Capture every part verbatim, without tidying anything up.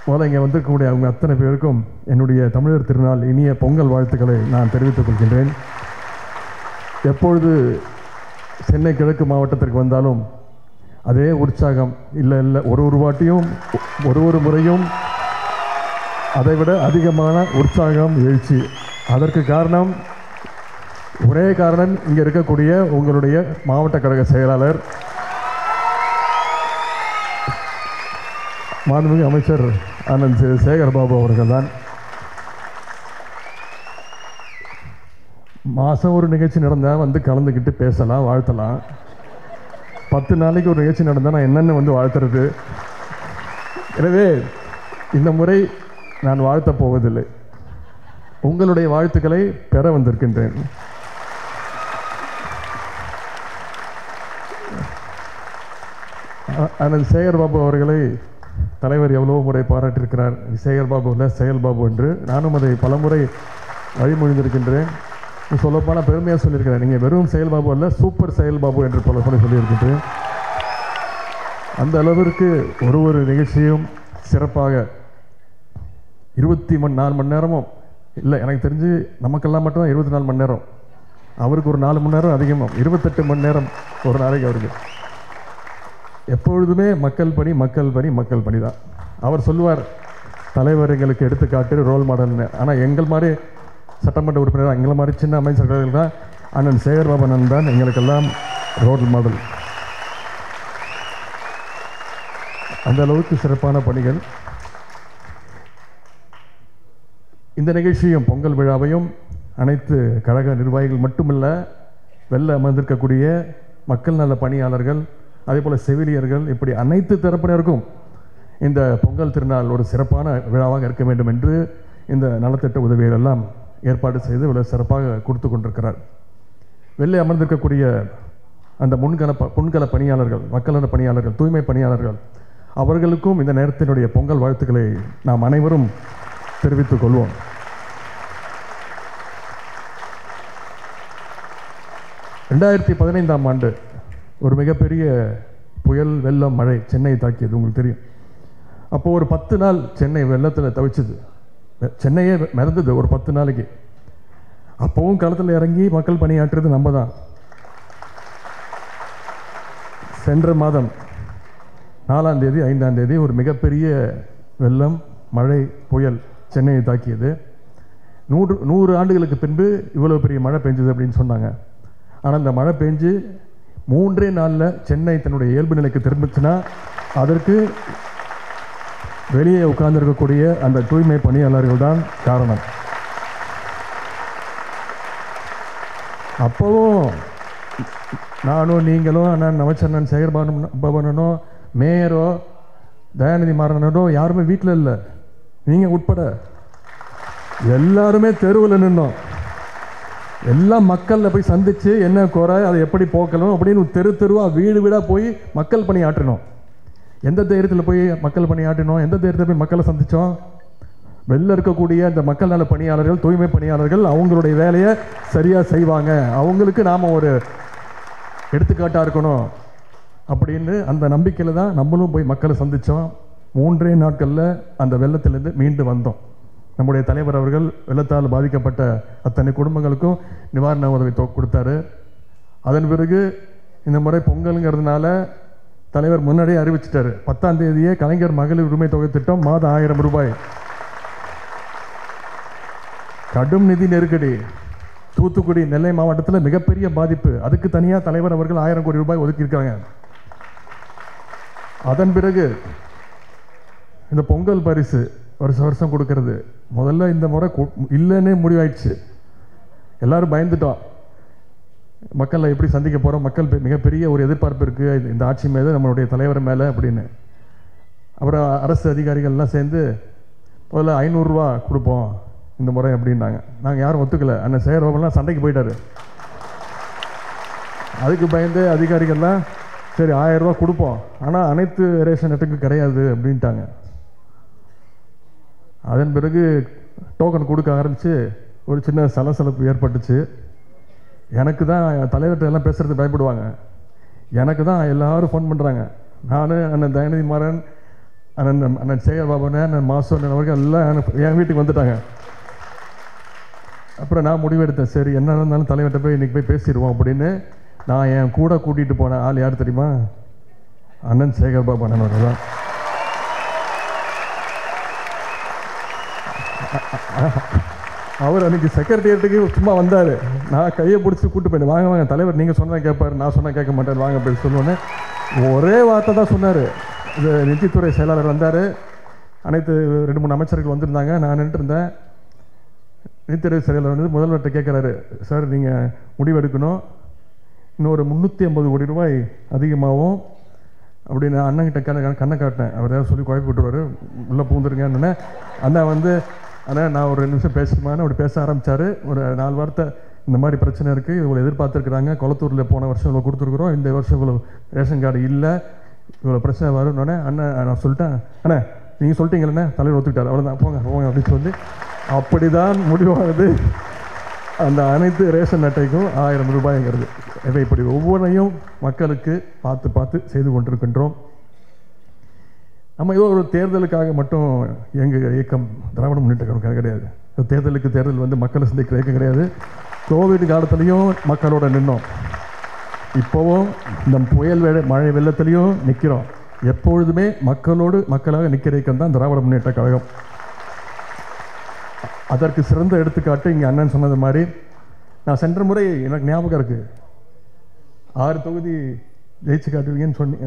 முதல்ல இங்கே வந்திருக்கக்கூடிய அவங்க அத்தனை பேருக்கும் என்னுடைய தமிழர் திருநாள் இனிய பொங்கல் வாழ்த்துக்களை நான் தெரிவித்துக் கொள்கின்றேன். எப்பொழுது சென்னை கிழக்கு மாவட்டத்திற்கு வந்தாலும் அதே உற்சாகம், இல்லை இல்லை ஒரு ஒரு வாட்டியும் ஒரு ஒரு முறையும் அதைவிட அதிகமான உற்சாகம், எழுச்சி. அதற்கு காரணம், ஒரே காரணம், இங்கே இருக்கக்கூடிய உங்களுடைய மாவட்ட கழக செயலாளர் மாண்புமிகு அமைச்சர் அண்ணன் சேகர் பாபு அவர்கள் தான். மாதம் ஒரு நிகழ்ச்சி நடந்தால் வந்து கலந்துக்கிட்டு பேசலாம், வாழ்த்தலாம். பத்து நாளைக்கு ஒரு நிகழ்ச்சி நடந்தால் நான் என்னென்ன வந்து வாழ்த்துறது. எனவே இந்த முறை நான் வாழ்த்தப் போவதில்லை, உங்களுடைய வாழ்த்துக்களை பெற வந்திருக்கின்றேன். அண்ணன் சேகர் பாபு அவர்களை தலைவர் எவ்வளோ முறை பாராட்டியிருக்கிறார். சேகர் பாபு இல்லை, செயல் பாபு என்று. நானும் அதை பலமுறை வழிமொழிந்திருக்கின்றேன். சொல்லப்போனால் பெருமையாக சொல்லியிருக்கிறேன். நீங்கள் வெறும் செயல் பாபு அல்ல, சூப்பர் செயல் பாபு என்று பல முறை சொல்லியிருக்கின்றேன். அந்த அளவிற்கு ஒரு ஒரு நிகழ்ச்சியும் சிறப்பாக இருபத்தி மணி நாலு மணி நேரமும் இல்லை, எனக்கு தெரிஞ்சு நமக்கெல்லாம் மட்டும் இருபத்தி நாலு மணி நேரம், அவருக்கு ஒரு நாலு மணி நேரம் அதிகமாக, இருபத்தெட்டு மணி நேரம் ஒரு நாளைக்கு அவருக்கு. எப்பொழுதுமே மக்கள் பணி, மக்கள் பணி, மக்கள் பணி தான். அவர் சொல்லுவார், தலைவர் எங்களுக்கு எடுத்துக்காட்டு, ரோல் மாடல்னு. ஆனால் எங்கள் மாதிரி சட்டமன்ற உறுப்பினர், எங்களை மாதிரி சின்ன அமைச்சர்கள் தான் அண்ணன் சேகர் பாபு அண்ணன் தான் எங்களுக்கெல்லாம் ரோல் மாடல். அந்த அளவுக்கு சிறப்பான பணிகள். இந்த நிகழ்ச்சியும் பொங்கல் விழாவையும் அனைத்து கழக நிர்வாகிகள் மட்டுமல்ல, வெளில அமர்ந்திருக்கக்கூடிய மக்கள் நல பணியாளர்கள், அதே போல் செவிலியர்கள், இப்படி அனைத்து தரப்பினருக்கும் இந்த பொங்கல் திருநாள் ஒரு சிறப்பான விழாவாக இருக்க வேண்டும் என்று இந்த நலத்திட்ட உதவிகள் எல்லாம் ஏற்பாடு செய்து இவ்வளவு சிறப்பாக கொடுத்து கொண்டிருக்கிறார். வெளியே அமர்ந்திருக்கக்கூடிய அந்த முன்கள முன்கள பணியாளர்கள், மக்கள் நல பணியாளர்கள், தூய்மை பணியாளர்கள், அவர்களுக்கும் இந்த நேரத்தினுடைய பொங்கல் வாழ்த்துக்களை நாம் அனைவரும் தெரிவித்துக் கொள்வோம். ரெண்டாயிரத்தி பதினைந்தாம் ஆண்டு ஒரு மிகப்பெரிய புயல், வெள்ளம், மழை சென்னையை தாக்கியது, உங்களுக்கு தெரியும். அப்போது ஒரு பத்து நாள் சென்னை வெள்ளத்தில் தவிச்சது, சென்னையே மிதந்தது ஒரு பத்து நாளைக்கு. அப்போவும் களத்தில் இறங்கி மக்கள் பணியாற்றுறது நம்ம தான். சென்ற மாதம் நாலாம் தேதி ஐந்தாம் தேதி ஒரு மிகப்பெரிய வெள்ளம், மழை, புயல் சென்னையை தாக்கியது. நூறு நூறு ஆண்டுகளுக்கு பின்பு இவ்வளோ பெரிய மழை பெஞ்சது அப்படின்னு சொன்னாங்க. ஆனால் அந்த மழை பெஞ்சு மூன்றே நாளில் சென்னை தன்னுடைய இயல்பு நிலைக்கு திரும்பிச்சுன்னா அதற்கு வெளியே உட்கார்ந்திருக்கக்கூடிய அந்த தூய்மை பணியாளர்கள் தான் காரணம். அப்போவும் நானும் நீங்களும் அண்ணன் அமைச்சர் சேகர் பாபனோ, மேயரோ, தயாநிதி மாறனோ யாருமே வீட்டில் இல்லை, நீங்கள் உட்பட எல்லாருமே தெருவில் நின்னோம். எல்லாம் மக்களில் போய் சந்தித்து என்ன குறை, அதை எப்படி போக்கணும் அப்படின்னு தெரு தெருவாக வீடு வீடாக போய் மக்கள் பணி ஆற்றினோம். எந்த தைரியத்தில் போய் மக்கள் பணி ஆற்றினோம், எந்த தைரியத்தில் போய் மக்களை சந்தித்தோம். வெளில இருக்கக்கூடிய அந்த மக்கள் நல பணியாளர்கள், தூய்மை பணியாளர்கள் அவங்களுடைய வேலையை சரியாக செய்வாங்க, அவங்களுக்கு நாம் ஒரு எடுத்துக்காட்டாக இருக்கணும் அப்படின்னு அந்த நம்பிக்கையில் தான் நம்மளும் போய் மக்களை சந்தித்தோம். மூன்றே நாட்களில் அந்த வெள்ளத்திலேருந்து மீண்டு வந்தோம். நம்முடைய தலைவர் அவர்கள் வெள்ளத்தால் பாதிக்கப்பட்ட அத்தனை குடும்பங்களுக்கும் நிவாரண உதவி கொடுத்தாரு. அதன் பிறகு இந்த முறை பொங்கலுங்கிறதுனால தலைவர் முன்னாடியே அறிவிச்சிட்டாரு, பத்தாம் தேதியே கலைஞர் மகளிர் உரிமை தொகை திட்டம் மாதம் ஆயிரம் ரூபாய். கடும் நிதி நெருக்கடி, தூத்துக்குடி, நெல்லை மாவட்டத்தில் மிகப்பெரிய பாதிப்பு, அதுக்கு தனியாக தலைவர் அவர்கள் ஆயிரம் கோடி ரூபாய் ஒதுக்கியிருக்காங்க. அதன் பிறகு இந்த பொங்கல் பரிசு வருஷம் வருஷம் கொடுக்கறது முதல்ல இந்த முறை இல்லைன்னே முடிவாயிடுச்சு. எல்லாரும் பயந்துட்டோம், மக்களை எப்படி சந்திக்க போகிறோம், மக்கள் மிகப்பெரிய ஒரு எதிர்பார்ப்பு இருக்குது இந்த ஆட்சி மீது, நம்மளுடைய தலைவர் மேலே அப்படின்னு. அப்புறம் அரசு அதிகாரிகள்லாம் சேர்ந்து முதல்ல ஐநூறுரூவா கொடுப்போம் இந்த முறை அப்படின்னாங்க. நாங்கள் யாரும் ஒத்துக்கலை. அண்ணன் சேகர் பாபுலாம் சண்டைக்கு போயிட்டாரு. அதுக்கு பயந்து அதிகாரிகள்லாம் சரி ஆயிரம் ரூபா கொடுப்போம், ஆனால் அனைத்து ரேஷன் அட்டைக்கும் கிடையாது அப்படின்ட்டாங்க. அதன் பிறகு டோக்கன் கொடுக்க ஆரம்பித்து ஒரு சின்ன சலசலப்பு ஏற்பட்டுச்சு. எனக்கு தான் தலைவர்கிட்ட எல்லாம் பேசுகிறது பயப்படுவாங்க. எனக்கு தான் எல்லோரும் ஃபோன் பண்ணுறாங்க. நான் அண்ணன் தயாநிதி மாறன், அண்ணன் அண்ணன் சேகர் பாபுண்ணே அண்ணன் மாசு அண்ணன் அவர்கள் எல்லாம் என் வீட்டுக்கு வந்துட்டாங்க. அப்புறம் நான் முடிவெடுத்தேன், சரி என்ன இருந்தாலும் தலைவர்கிட்ட போய் இன்றைக்கி போய் பேசிடுவோம் அப்படின்னு. நான் என் கூட கூட்டிகிட்டு போனேன் ஆள் யார் தெரியுமா? அண்ணன் சேகர் பாபு அண்ணன் அவர்கள் தான். அவர் அன்றைக்கி செக்ரட்டரியேட்டுக்கு சும்மா வந்தார். நான் கையை பிடிச்சி கூப்பிட்டு போயிட்டேன், வாங்க வாங்க தலைவர் நீங்கள் சொன்னால் கேட்பார், நான் சொன்னால் கேட்க மாட்டார், வாங்க அப்படின்னு சொன்னோன்னே ஒரே வார்த்தை தான் சொன்னார். இது நிதித்துறை செயலாளர் வந்தார், அனைத்து ரெண்டு மூணு அமைச்சர்கள் வந்திருந்தாங்க, நான் நின்றுட்டு இருந்தேன். நிதித்துறை செயலாளர் வந்து முதல்வர்கிட்ட கேட்குறாரு, சார் நீங்கள் முடிவெடுக்கணும், இன்னொரு முந்நூற்றி ஐம்பது கோடி ரூபாய் அதிகமாகவும் அப்படின்னு அண்ணன்கிட்ட கண்ணை கண்ணை காட்டினேன். அவர் ஏதாவது சொல்லி குழப்பி விட்டுருவார், உள்ளே பூந்துருங்கன்னு. அண்ணா வந்து அண்ணா நான் ஒரு ரெண்டு நிமிஷம் பேசணுமான்னு அப்படி பேச ஆரம்பித்தார். ஒரு நாலு வார்த்தை, இந்த மாதிரி பிரச்சனை இருக்குது, இவ்வளோ எதிர்பார்த்துருக்குறாங்க, குளத்தூரில் போன வருஷம் இவ்வளோ கொடுத்துருக்குறோம், இந்த வருஷம் இவ்வளோ ரேஷன் கார்டு இல்லை, இவ்வளோ பிரச்சனை வரும்னோடனே அண்ணன் நான் சொல்லிட்டேன், அண்ணா நீங்கள் சொல்லிட்டீங்களே தலைவர் ஒத்துக்கிட்டார், அவ்வளோதான் போங்க போங்க அப்படின்னு சொல்லி அப்படி தான் முடிவானது. அந்த அனைத்து ரேஷன் அட்டைக்கும் ஆயிரம் ரூபாய்ங்கிறது. இதை இப்படி ஒவ்வொன்றையும் மக்களுக்கு பார்த்து பார்த்து செய்து கொண்டிருக்கின்றோம். நம்ம ஏதோ ஒரு தேர்தலுக்காக மட்டும் எங்கள் இயக்கம் திராவிட முன்னேற்ற கழகம் கிடையாது. தேர்தலுக்கு தேர்தல் வந்து மக்களை சந்திக்கிற இயக்கம் கிடையாது. கோவிட் காலத்துலேயும் மக்களோட நின்னோம், இப்போவும் இந்த புயல் வெள்ள மழை வெள்ளத்துலேயும் நிற்கிறோம். எப்பொழுதுமே மக்களோடு மக்களாக நிற்கிற இயக்கம் தான் திராவிட முன்னேற்ற கழகம். அதற்கு சிறந்த எடுத்துக்காட்டு இங்கே அண்ணன் சொன்னது மாதிரி, நான் சென்ற முறை எனக்கு ஞாபகம் இருக்குது, ஆறு தொகுதி ஜெயிச்சு காட்டுவீங்கன்னு சொன்னி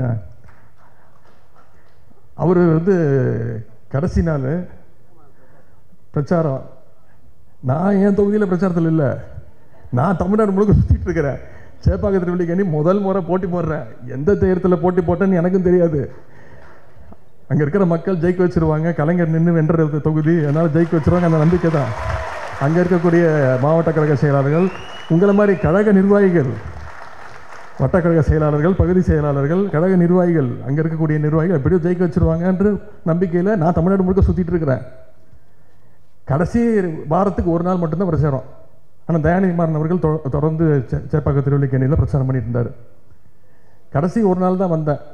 அவர் வந்து கடைசி நாள் பிரச்சாரம். நான் என் தொகுதியில் பிரச்சாரத்தில் இல்லை, நான் தமிழ்நாடு முழுக்க சுற்றிட்டு இருக்கிறேன். சேப்பாக்கம் திருவள்ளிக்கேணி முதல் முறை போட்டி போடுறேன். எந்த தேர்தலில் போட்டி போட்டேன்னு எனக்கும் தெரியாது. அங்கே இருக்கிற மக்கள் ஜெயிக்க வச்சுருவாங்க, கலைஞர் நின்று வென்ற தொகுதி, அதனால் ஜெயிக்க வச்சுருவாங்க, அந்த நம்பிக்கை தான். அங்கே இருக்கக்கூடிய மாவட்ட கழக செயலாளர்கள், உங்களை மாதிரி கழக நிர்வாகிகள், வட்டக்கழக செயலாளர்கள், பகுதி செயலாளர்கள், கழக நிர்வாகிகள், அங்கே இருக்கக்கூடிய நிர்வாகிகள் எப்படியோ ஜெயிக்க வச்சுருவாங்கன்ற நம்பிக்கையில் நான் தமிழ்நாடு முழுக்க சுற்றிட்டு இருக்கிறேன். கடைசி வாரத்துக்கு ஒரு நாள் மட்டும்தான் பிரச்சாரம். ஆனால் தயாநிதிமாறன் அவர்கள் தொடர்ந்து சேப்பாக்கம் திருவள்ளிக்கேணியில் பிரச்சாரம் பண்ணிட்டு இருந்தார். கடைசி ஒரு நாள் தான் வந்தேன்.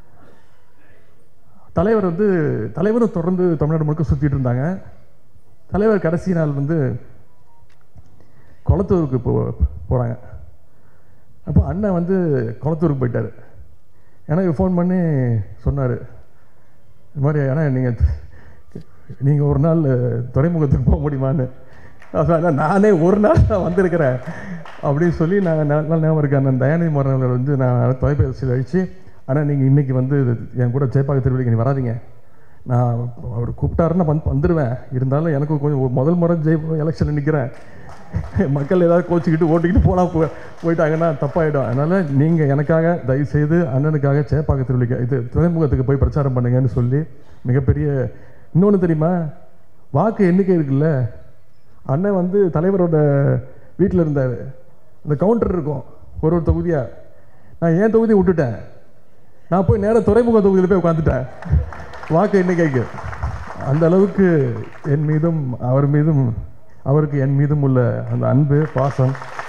தலைவர் வந்து தலைவரும் தொடர்ந்து தமிழ்நாடு முழுக்க சுற்றிட்டு இருந்தாங்க. தலைவர் கடைசி நாள் வந்து குளத்தூருக்கு போ போகிறாங்க. அப்போ அண்ணன் வந்து குளத்தூருக்கு போயிட்டார். எனக்கு ஃபோன் பண்ணி சொன்னார், இது மாதிரி அண்ணா நீங்கள் நீங்கள் ஒரு நாள் துறைமுகத்துக்கு போக முடியுமான்னு. அதான் நானே ஒரு நாள் நான் வந்திருக்கிறேன் அப்படின்னு சொல்லி நான் நாள் ஞாபகம் இருக்கேன். அண்ணன் தயாநிதிமாறன் வந்து நான் தொலைபேசியில் அழித்து, ஆனால் நீங்கள் இன்றைக்கி வந்து என் கூட சேப்பாக்கம் திருவள்ளிக்கேணி வராதிங்க, நான் அவர் கூப்பிட்டாருன்னா வந்து வந்துடுவேன், இருந்தாலும் எனக்கு கொஞ்சம் முதல் முறை ஜெய் எலெக்ஷனில் நிற்கிறேன், மக்கள் ஏதாவது கோச்சிக்கிட்டு ஓட்டிக்கிட்டு போனால் போ போயிட்டாங்கன்னா தப்பாயிடும், அதனால் நீங்கள் எனக்காக தயவுசெய்து அண்ணனுக்காக சேப்பாக்கம் திருவள்ளிக்கே இது துறைமுகத்துக்கு போய் பிரச்சாரம் பண்ணுங்கன்னு சொல்லி மிகப்பெரிய. இன்னொன்று தெரியுமா, வாக்கு எண்ணிக்கை இருக்குல்ல, அண்ணன் வந்து தலைவரோட வீட்டில் இருந்தார், அந்த கவுண்டர் இருக்கும் ஒரு ஒரு தொகுதியாக. நான் ஏன் தொகுதியை விட்டுட்டேன், நான் போய் நேராக துறைமுக தொகுதியில் போய் உட்காந்துட்டேன் வாக்கு எண்ணிக்கைக்கு. அந்த அளவுக்கு என் மீதும் அவர் மீதும் அவருக்கு என் மீதும் உள்ள அந்த அன்பு பாசம்.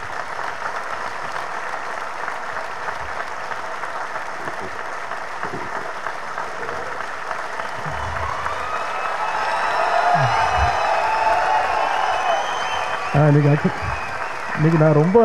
இன்னைக்கு இன்னைக்கு நான் ரொம்ப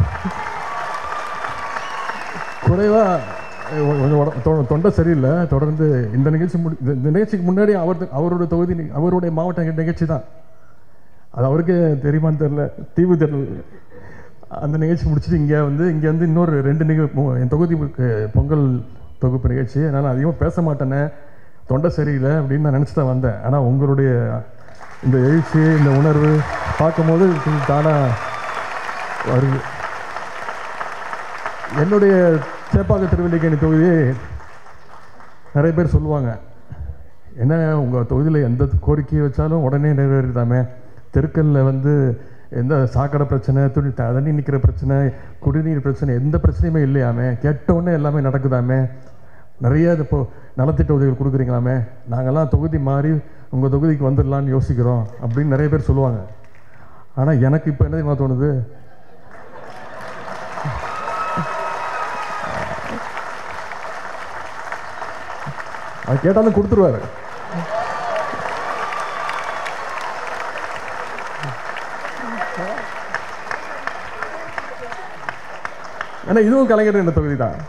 குறைவாக கொஞ்சம் தொண்டை சரியில்லை. தொடர்ந்து இந்த நிகழ்ச்சி முடி இந்த நிகழ்ச்சிக்கு முன்னாடி அவர் அவரோட தொகுதி அவருடைய மாவட்ட நிகழ்ச்சி தான், அது அவருக்கே தெரியுமான்னு தெரில, தீவு தேர்தல் அந்த நிகழ்ச்சி முடிச்சுட்டு இங்கே வந்து இங்கே வந்து இன்னொரு ரெண்டு நிகழ்ச்சி என் தொகுதிக்கு பொங்கல் தொகுப்பு நிகழ்ச்சி. அதனால் அதிகமாக பேச மாட்டேனே, தொண்டை சரியில்லை அப்படின்னு நான் நினச்சி தான் வந்தேன். ஆனால் உங்களுடைய இந்த எழுச்சி, இந்த உணர்வு பார்க்கும்போது தானாக வருது. என்னுடைய சேப்பாக்கம் திருவள்ளிக்கேணி தொகுதி நிறைய பேர் சொல்லுவாங்க, என்ன உங்கள் தொகுதியில் எந்த கோரிக்கையை வச்சாலும் உடனே நிறைவேறிதாமே, தெருக்கல்ல வந்து எந்த சாக்கடை பிரச்சனை, துணி தண்ணி நிற்கிற பிரச்சனை, குடிநீர் பிரச்சனை, எந்த பிரச்சனையுமே இல்லையாமே, கேட்டவுடனே எல்லாமே நடக்குதாமே, நிறைய இப்போ நலத்திட்ட உதவிகள் கொடுக்குறீங்களாமே, நாங்கள்லாம் தொகுதி மாறி உங்கள் தொகுதிக்கு வந்துடலான்னு யோசிக்கிறோம் அப்படின்னு நிறைய பேர் சொல்லுவாங்க. ஆனால் எனக்கு இப்போ என்ன தெரியுமா தோணுது, அது கேட்டாலும் கொடுத்துருவாரு. ஏன்னா இதுவும் கலைஞர் என்ற தொகுதி தான்.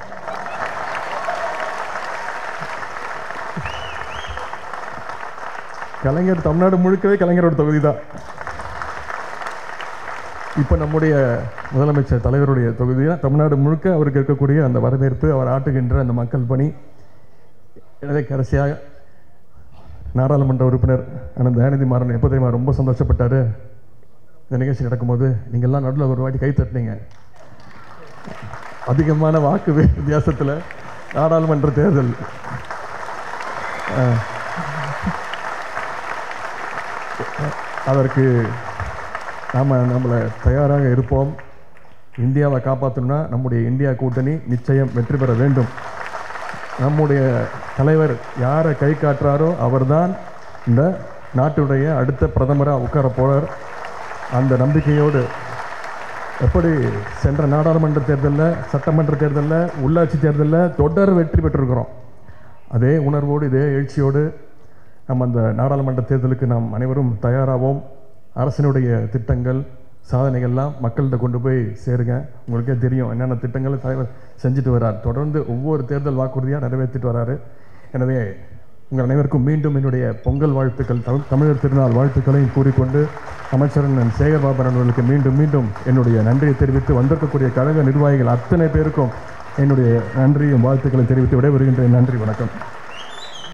கலைஞர் தமிழ்நாடு முழுக்கவே கலைஞரோட தொகுதி தான். இப்போ நம்முடைய முதலமைச்சர் தலைவருடைய தொகுதியாக தமிழ்நாடு முழுக்க அவருக்கு இருக்கக்கூடிய அந்த வரவேற்பு, அவர் ஆட்டுகின்ற அந்த மக்கள் பணி. எனவே கடைசியாக நாடாளுமன்ற உறுப்பினர் அண்ணன் தயாநிதி மாறன் எப்போ தெரியுமா ரொம்ப சந்தோஷப்பட்டார். இந்த நிகழ்ச்சி நடக்கும்போது நீங்கள்லாம் நடுவில் ஒரு வாட்டி கை தட்டினீங்க. அதிகமான வாக்கு வித்தியாசத்தில் நாடாளுமன்ற தேர்தல் அதற்கு நாம் நம்மளை தயாராக இருப்போம். இந்தியாவை காப்பாற்றணும்னா நம்முடைய இந்தியா கூட்டணி நிச்சயம் வெற்றி பெற வேண்டும். நம்முடைய தலைவர் யாரை கை காட்டுறாரோ அவர்தான் இந்த நாட்டுடைய அடுத்த பிரதமராக உட்கார போகிறார். அந்த நம்பிக்கையோடு எப்படி சென்ற நாடாளுமன்ற தேர்தலில், சட்டமன்ற தேர்தலில், உள்ளாட்சி தேர்தலில் தொடர் வெற்றி பெற்றிருக்கிறோம், அதே உணர்வோடு இதே எழுச்சியோடு நம்ம அந்த நாடாளுமன்ற தேர்தலுக்கு நாம் அனைவரும் தயாராவோம். அரசினுடைய திட்டங்கள், சாதனைகள்லாம் மக்கள்கிட்ட கொண்டு போய் சேருங்க. உங்களுக்கே தெரியும் என்னென்ன திட்டங்களை தலைவர் செஞ்சுட்டு வர்றார். தொடர்ந்து ஒவ்வொரு தேர்தல் வாக்குறுதியாக நிறைவேற்றிட்டு வர்றாரு. எனவே உங்கள் அனைவருக்கும் மீண்டும் என்னுடைய பொங்கல் வாழ்த்துக்கள், தமிழ் தமிழர் திருநாள் வாழ்த்துக்களையும் கூறிக்கொண்டு அமைச்சரன் சேகர்பாபு அவர்களுக்கு மீண்டும் மீண்டும் என்னுடைய நன்றியை தெரிவித்து, வந்திருக்கக்கூடிய கழக நிர்வாகிகள் அத்தனை பேருக்கும் என்னுடைய நன்றியும் வாழ்த்துக்களை தெரிவித்து விடைபெறுகின்றேன். நன்றி, வணக்கம்.